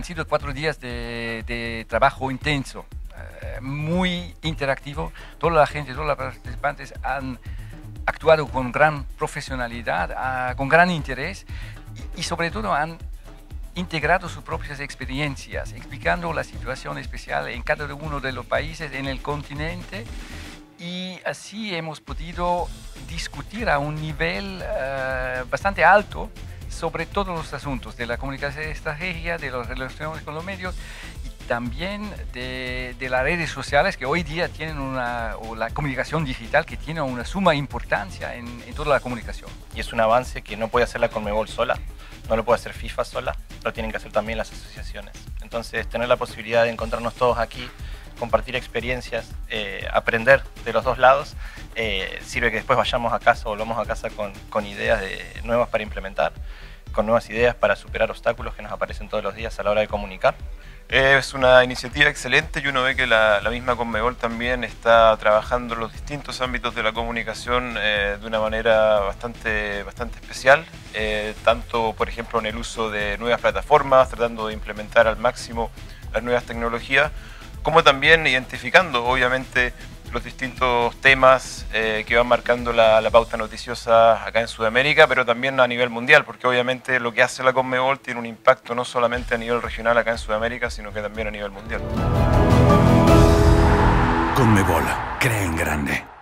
han sido 4 días de trabajo intenso, muy interactivo. Toda la gente, todos los participantes han actuado con gran profesionalidad, con gran interés y sobre todo han integrado sus propias experiencias, explicando la situación especial en cada uno de los países, en el continente, y así hemos podido discutir a un nivel bastante alto sobre todos los asuntos de la comunicación estratégica, de las relaciones con los medios y también de las redes sociales que hoy día tienen o la comunicación digital que tiene una suma importancia en toda la comunicación. Y es un avance que no puede hacer la Conmebol sola, no lo puede hacer FIFA sola, lo tienen que hacer también las asociaciones. Entonces, tener la posibilidad de encontrarnos todos aquí, compartir experiencias, aprender de los dos lados, sirve que después vayamos a casa, volvamos a casa con ideas nuevas para implementar, con nuevas ideas para superar obstáculos que nos aparecen todos los días a la hora de comunicar. Es una iniciativa excelente y uno ve que la misma Conmebol también está trabajando en los distintos ámbitos de la comunicación de una manera bastante especial, tanto por ejemplo en el uso de nuevas plataformas, tratando de implementar al máximo las nuevas tecnologías, como también identificando obviamente los distintos temas que van marcando la pauta noticiosa acá en Sudamérica, pero también a nivel mundial, porque obviamente lo que hace la Conmebol tiene un impacto no solamente a nivel regional acá en Sudamérica, sino que también a nivel mundial. Conmebol, cree en grande.